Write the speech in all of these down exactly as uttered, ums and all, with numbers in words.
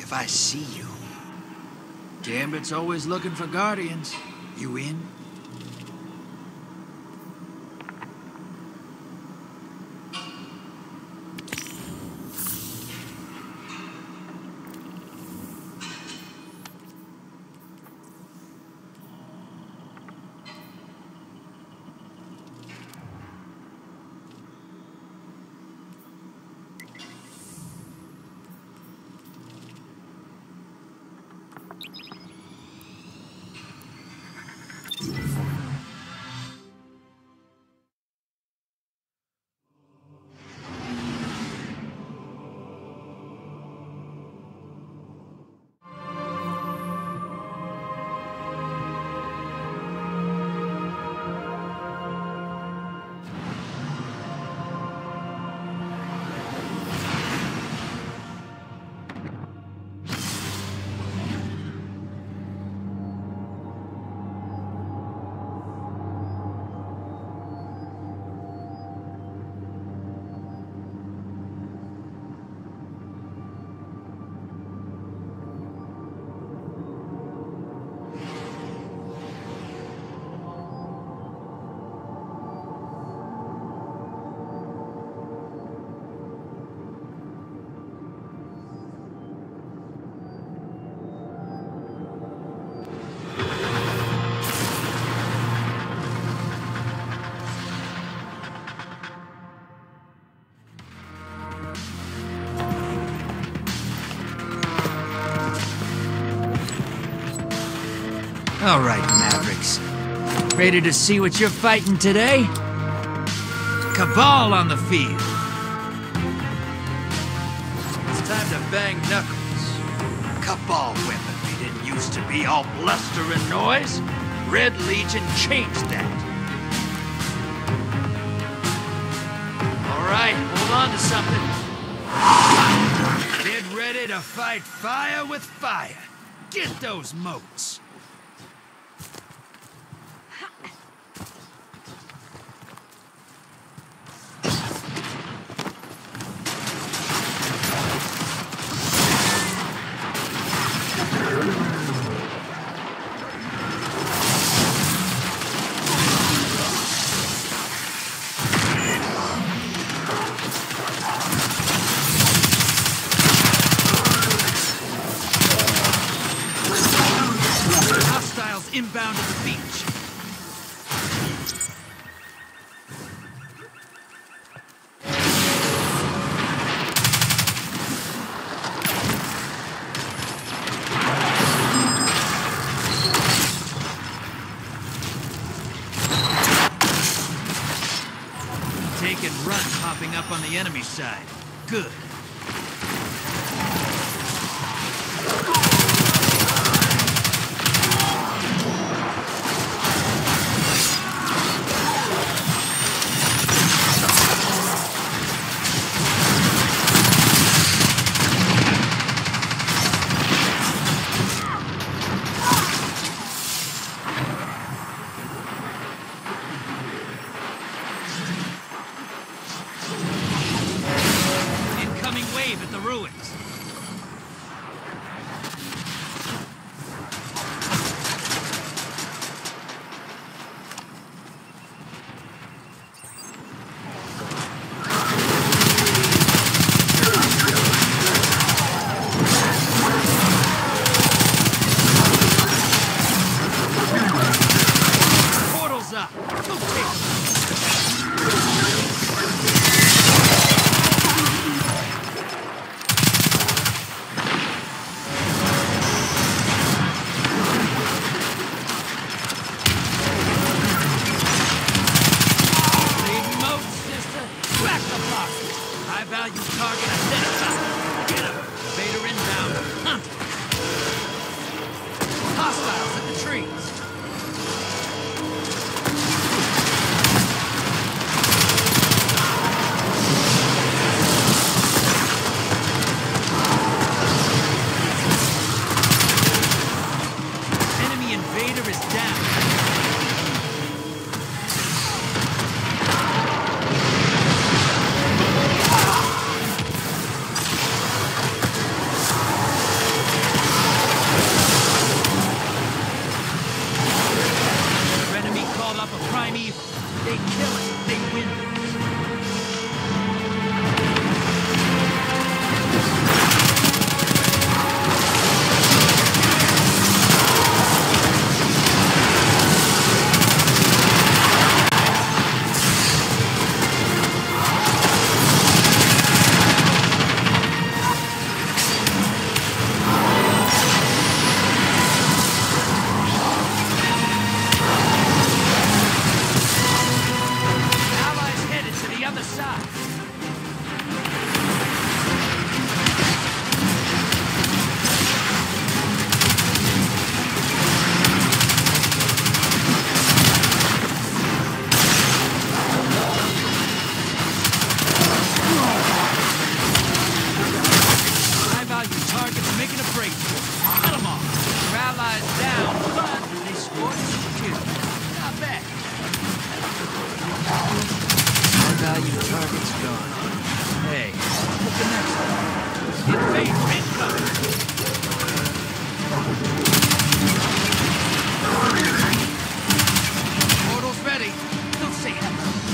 if I see you. Gambit's always looking for guardians. You in? All right, Mavericks. Ready to see what you're fighting today? Cabal on the field. It's time to bang knuckles. Cabal weaponry didn't used to be all bluster and noise. Red Legion changed that. All right, hold on to something. Get ready to fight fire with fire. Get those motes. Inbound to the beach. Take and run popping up on the enemy side. Good. At the ruins. Portals up. Okay. High-value target identified. Get him. Vader inbound. Hunt. Hostiles at the trees. Enemy invader is down. High-value target's gone. Hey, what's the next one? Invader incoming! Portal's ready. Don't say it.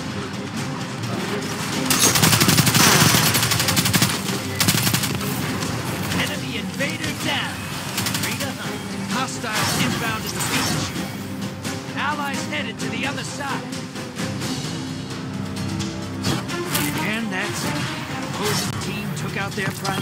Enemy invader down. Free to hunt. Hostiles inbound at the beach. Allies headed to the other side. And that's it. The opposing team took out their prime.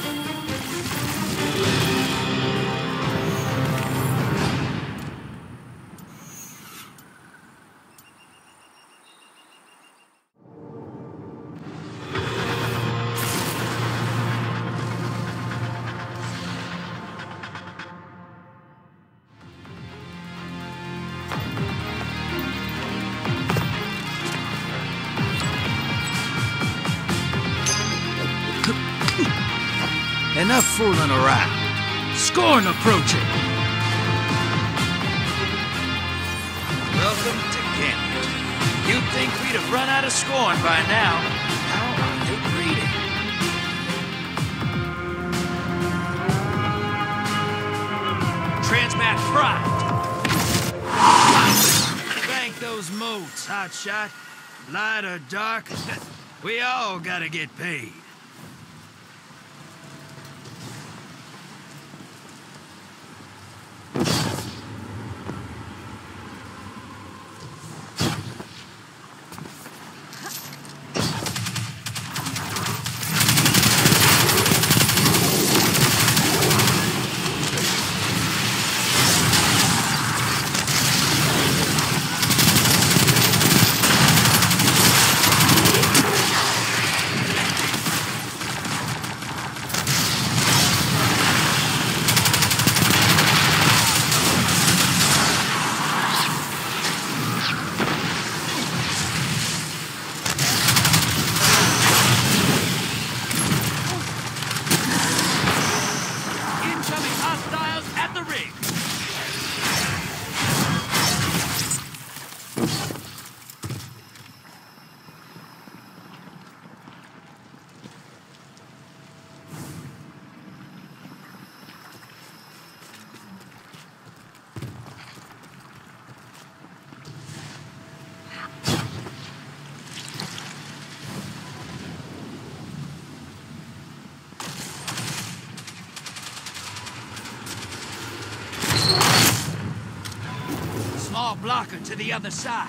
Enough fooling around. Scorn approaching. Welcome to Gambit. You'd think we'd have run out of scorn by now. How are they breeding? Transmat primed. Thank those motes, hotshot. Light or dark, we all gotta get paid. Small blocker to the other side.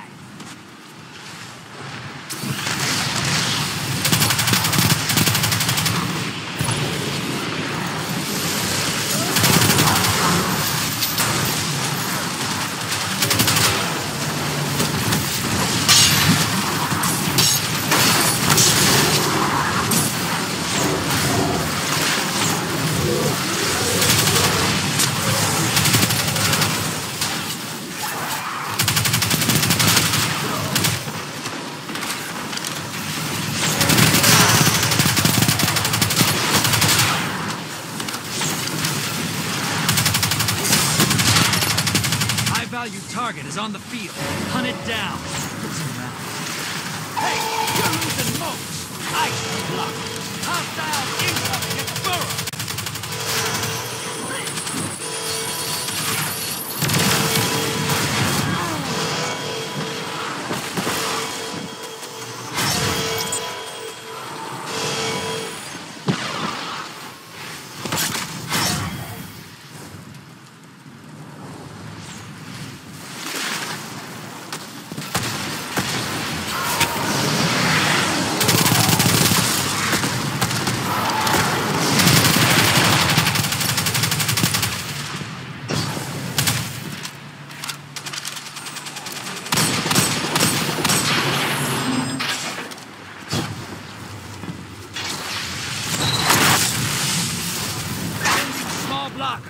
Value target is on the field. Hunt it down. Put some rounds. Hey, you're losing motes. Ice block. Hostile incoming at burrow. Blocker.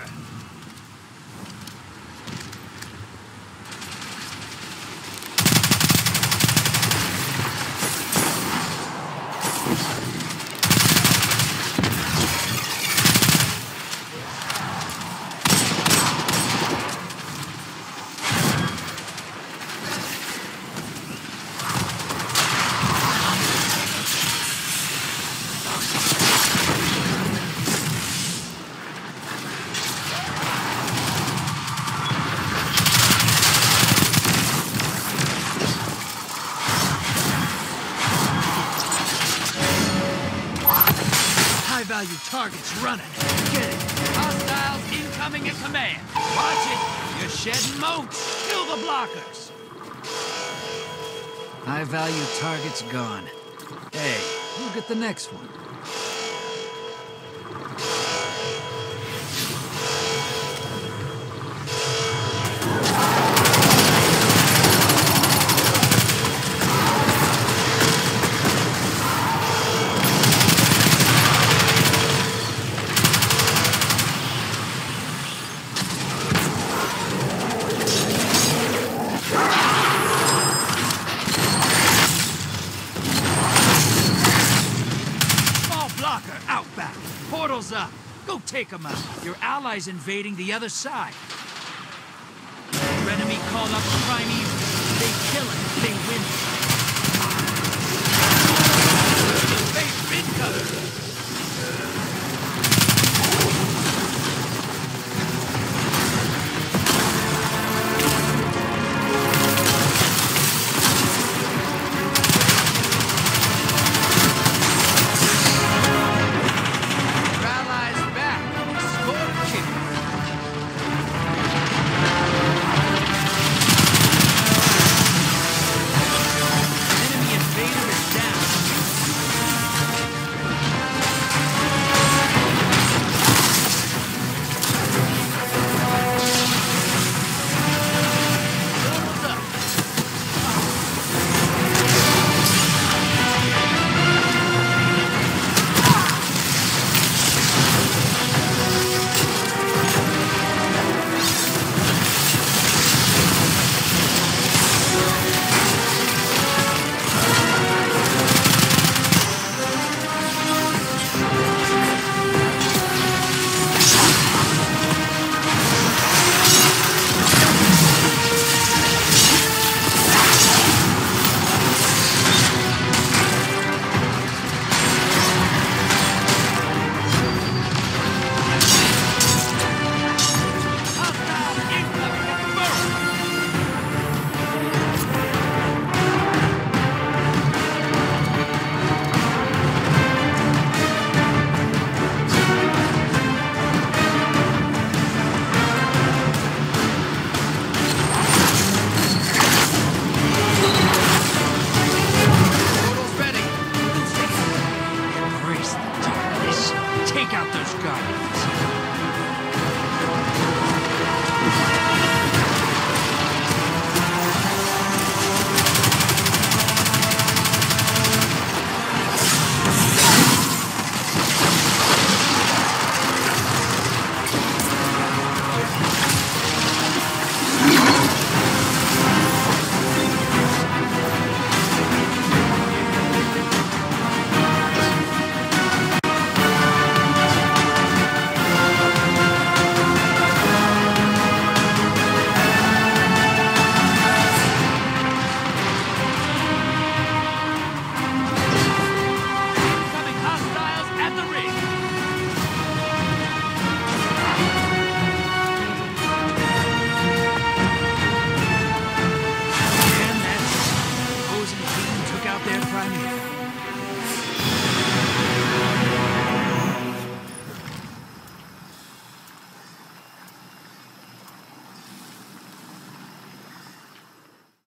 high-value targets running. Get it. Hostiles incoming at command. Watch it. You're shedding motes. Kill the blockers. High-value targets gone. Hey, we'll get the next one. Portal's up. Go take them out. Your allies invading the other side. Your enemy called up the prime evil. They kill it. They win it. The base incoming. Take out those guards.